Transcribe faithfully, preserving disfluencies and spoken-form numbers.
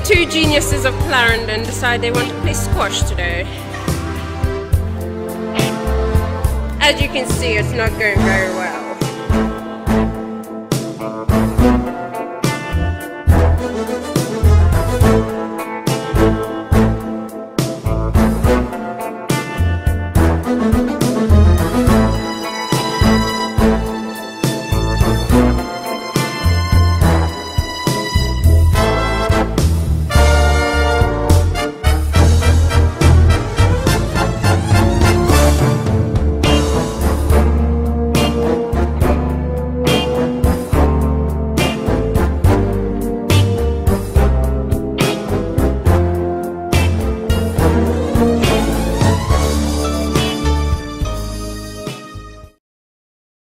two geniuses of Clarendon decide they want to play squash today. As you can see, it's not going very well.